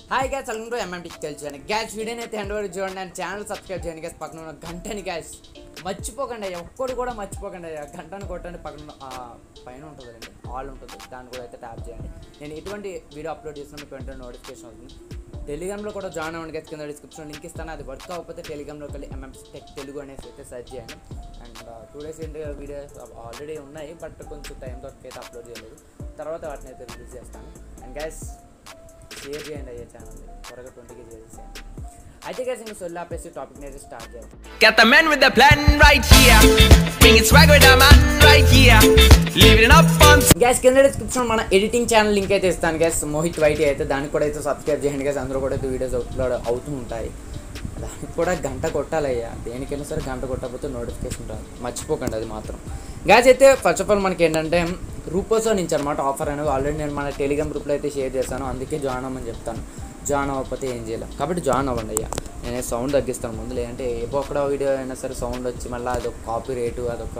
Hi guys welcome to ఎంఎంటీకి తెలుసు guys వీడియోని అయితే హ్యాండ్ ఓవర్ చూడండి అండ్ ఛానల్ సబ్స్క్రైబ్ చేయండి గ్యాస్. పక్కన ఉన్న గంటని గ్యాస్ మర్చిపోకండి, ఒక్కడు కూడా మర్చిపోకండి. గంటను కొట్టండి, పక్కన పైన ఉంటుంది అండి, ఆల్ ఉంటుంది, దాన్ని కూడా అయితే ట్యాప్ చేయండి. నేను ఎటువంటి వీడియో అప్లోడ్ చేసినా మీకు వెంటనే నోటిఫికేషన్ అవుతుంది. టెలిగ్రామ్లో కూడా జాయిన్ అవ్వండి గ్యాస్, కింద డిస్క్రిప్షన్ లింక్ ఇస్తాను. అది వర్క్ అవ్వకపోతే టెలిగ్రామ్లోకి వెళ్ళి ఎంఎంటీ టెక్ తెలుగు అనేసి అయితే సెర్చ్ చేయండి. అండ్ 2 days వీడియోస్ ఆల్రెడీ ఉన్నాయి, బట్ కొంచెం టైం దొరికైతే అప్లోడ్ చేయలేదు. తర్వాత వాటిని అయితే రిలీజ్ చేస్తాను. అండ్ గ్యాస్ షేర్ చేయండి అయ్యే ఛానల్ త్వరగా 20K చేసేసేయండి. అయితే గైస్ ఇంకా సొల్లు ఆపేసి టాపిక్ అయితే స్టార్ట్ చేద్దాం. Got the man with the plan right here. Bring it swag with the man right here. Leave it up on guys కింద డిస్క్రిప్షన్ మన ఎడిటింగ్ ఛానల్ లింక్ అయితే ఇస్తాను గ్యాస్, మోహిత్ వైటీ అయితే. దానికి కూడా అయితే సబ్స్క్రైబ్ చేయండి గ్యాస్, అందులో కూడా అయితే వీడియోస్ అప్లోడ్ అవుతూ ఉంటాయి. దానికి కూడా గంట కొట్టాలయ్యా, దేనికైనా సరే గంట కొట్టకపోతే నోటిఫికేషన్ రాదు, మర్చిపోకండి అది మాత్రం. గ్యాస్ అయితే ఫస్ట్ ఆఫ్ ఆల్ మనకి ఏంటంటే రూపోసో నుంచి అనమాట ఆఫర్ అనేది. ఆల్రెడీ నేను మన టెలిగ్రామ్ గ్రూప్లో అయితే షేర్ చేశాను, అందుకే జాయిన్ అవ్వమని చెప్తాను. జాయిన్ అవ్వకపోతే ఏం చేయాలి, కాబట్టి జాయిన్ అవ్వండి అయ్యా. నేను సౌండ్ తగ్గిస్తాను ముందు, లేదంటే ఏ ఒక్కడ వీడియో అయినా సరే సౌండ్ వచ్చి మళ్ళీ అదొక కాపీ రేటు,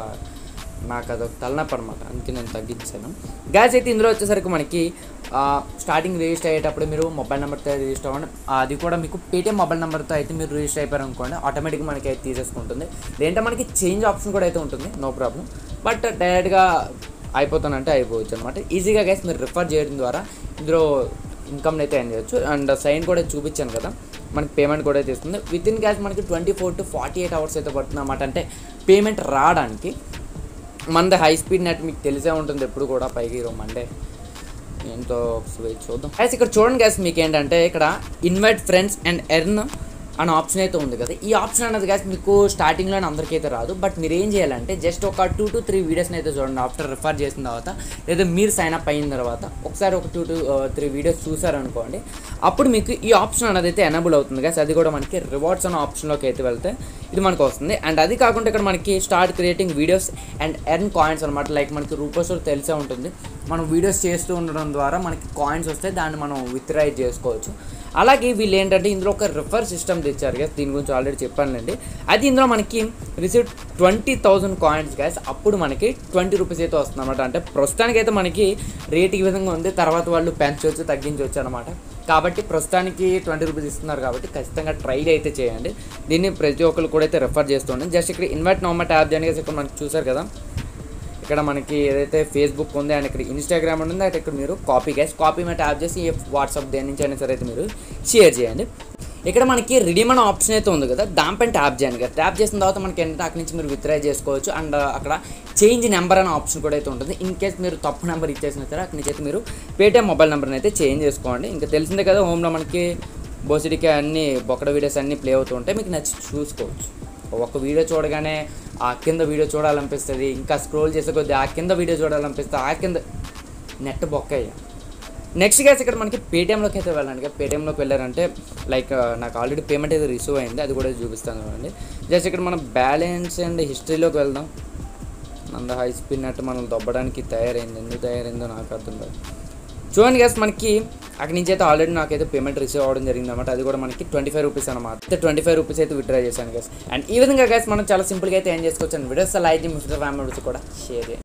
నాకు అదొక తలనొప్పి అనమాట, అందుకే నేను తగ్గించాను. గ్యాస్ అయితే ఇందులో వచ్చేసరికి మనకి స్టార్టింగ్ రిజిస్టర్ అయ్యేటప్పుడు మీరు మొబైల్ నెంబర్తో రిజిస్టర్ అవ్వండి. అది కూడా మీకు పేటీఎం మొబైల్ నెంబర్తో అయితే మీరు రిజిస్టర్ అయిపోయారు అనుకోండి, ఆటోమేటిక్గా మనకి అయితే తీసేసుకుంటుంది. లేదంటే మనకి చేంజ్ ఆప్షన్ కూడా అయితే ఉంటుంది, నో ప్రాబ్లం. బట్ డైరెక్ట్గా అయిపోతానంటే అయిపోవచ్చు అనమాట. ఈజీగా గ్యాస్ మీరు రిఫర్ చేయడం ద్వారా ఇందులో ఇన్కమ్ని అయితే ఎర్న్ చేయొచ్చు. అండ్ సైన్ కూడా చూపించాను కదా, మనకి పేమెంట్ కూడా అయితే ఇస్తుంది. విత్ ఇన్ గ్యాస్ మనకి 24 to 48 hours అయితే పడుతుంది అన్నమాట, అంటే పేమెంట్ రావడానికి. మనది హై స్పీడ్ నెట్ మీకు తెలిసే ఉంటుంది ఎప్పుడు కూడా, పైకి మండే ఎంతో చూద్దాం గ్యాస్. ఇక్కడ చూడండి గ్యాస్, మీకు ఏంటంటే ఇక్కడ ఇన్వైట్ ఫ్రెండ్స్ అండ్ ఎర్న్ అనే ఆప్షన్ అయితే ఉంది కదా. ఈ ఆప్షన్ అనేది గ్యాస్ మీకు స్టార్టింగ్లోనే అందరికైతే రాదు, బట్ మీరు ఏం చేయాలంటే జస్ట్ ఒక 2 to 3 వీడియోస్ని అయితే చూడండి. ఆఫ్టర్ రిఫర్ చేసిన తర్వాత లేదా మీరు సైన్ అప్ అయిన తర్వాత ఒకసారి ఒక 2 to 3 వీడియోస్ చూసారనుకోండి, అప్పుడు మీకు ఈ ఆప్షన్ అనేది అయితే ఎనేబుల్ అవుతుంది గ్యాస్. అది కూడా మనకి రివార్డ్స్ అనే ఆప్షన్లోకి అయితే వెళ్తే ఇది మనకు వస్తుంది. అండ్ అది కాకుండా ఇక్కడ మనకి start creating videos and earn coins అనమాట. లైక్ మనకి రూపీస్లో తెలిసే ఉంటుంది, మనం వీడియోస్ చేస్తూ ఉండడం ద్వారా మనకి కాయిన్స్ వస్తే దాన్ని మనం విత్డ్రా చేసుకోవచ్చు. అలాగే వీళ్ళు ఏంటంటే ఇందులో ఒక రిఫర్ సిస్టమ్ తెచ్చారు గ్యాస్, దీని గురించి ఆల్రెడీ చెప్పానండి. అది ఇందులో మనకి రిసీవ్ 20,000 కాయిన్స్ గ్యాస్, అప్పుడు మనకి 20 రూపీస్ అయితే వస్తుంది అనమాట. అంటే ప్రస్తుతానికి అయితే మనకి రేట్ ఈ విధంగా ఉంది, తర్వాత వాళ్ళు పెంచవచ్చు తగ్గించవచ్చు అనమాట. కాబట్టి ప్రస్తుతానికి 20 రూపీస్ ఇస్తున్నారు కాబట్టి ఖచ్చితంగా ట్రై అయితే చేయండి. దీన్ని ప్రతి ఒక్కరు కూడా అయితే రిఫర్ చేస్తుండే. జస్ట్ ఇక్కడ ఇన్వైట్ నౌ ట్యాప్ చేయండి గ్యాస్. ఇక్కడ మనకి చూసారు కదా, ఇక్కడ మనకి ఏదైతే ఫేస్బుక్ ఉంది అండ్ ఇక్కడ ఇన్స్టాగ్రామ్ ఉంది, అయితే ఇక్కడ మీరు కాపీ మీద ట్యాప్ చేసి వాట్సాప్ దేని నుంచి అయినా సరే అయితే మీరు షేర్ చేయండి. ఇక్కడ మనకి రిడీమ్ అనే ఆప్షన్ అయితే ఉంది కదా, దానిపైన ట్యాప్ చేయండి కదా. ట్యాప్ చేసిన తర్వాత మనకి ఏంటంటే అక్కడి నుంచి మీరు విత్డ్రా చేసుకోవచ్చు. అండ్ అక్కడ చేంజ్ నెంబర్ అనే ఆప్షన్ కూడా అయితే ఉంటుంది. ఇన్ కేస్ మీరు తప్పు నెంబర్ ఇచ్చేసిన సరే అక్కడి నుంచి అయితే మీరు పేటీఎం మొబైల్ నెంబర్ని అయితే చేంజ్ చేసుకోండి. ఇంకా తెలిసిందే కదా, హోమ్లో మనకి బోసిడికి అన్ని బొక్కడ వీడియోస్ అన్నీ ప్లే అవుతూ ఉంటాయి, మీకు నచ్చి చూసుకోవచ్చు. ఒక వీడియో చూడగానే ఆ కింద వీడియో చూడాలనిపిస్తుంది, ఇంకా స్క్రోల్ చేసే కొద్దీ ఆ కింద వీడియో చూడాలనిపిస్తుంది, ఆ కింద నెట్ బొక్కయ్యా. నెక్స్ట్ గ్యాస్ ఇక్కడ మనకి పేటీఎంలోకి అయితే వెళ్ళండి. పేటీఎంలోకి వెళ్ళారంటే లైక్ నాకు ఆల్రెడీ పేమెంట్ అయితే రిసీవ్ అయింది, అది కూడా చూపిస్తాను చూడండి. జస్ట్ ఇక్కడ మనం బ్యాలెన్స్ అండ్ హిస్టరీలోకి వెళ్దాం. అంత హై స్పీడ్ నెట్ మనం దొబ్బడానికి తయారైంది, ఎందుకు తయారైందో నాకు అర్థం కాదు. చూడండి గ్యాస్, మనకి అక్కడి నుంచి అయితే ఆల్రెడీ నాకైతే పేమెంట్ రిసీవ్ అవ్వడం జరిగింది అనమాట. అది కూడా మనకి 25 రూపీస్ అనమాట. అయితే 25 రూపీస్ అయితే విత్డ్రా చేశాను గ్యాస్. అండ్ ఈ విధంగా గ్యాస్ మనం చాలా సింపుల్గా అయితే ఏం చేసుకోవచ్చు. అండ్ వీడియోస్ లైక్ మీ ఫ్యామిలీ కూడా షేర్ చేయండి.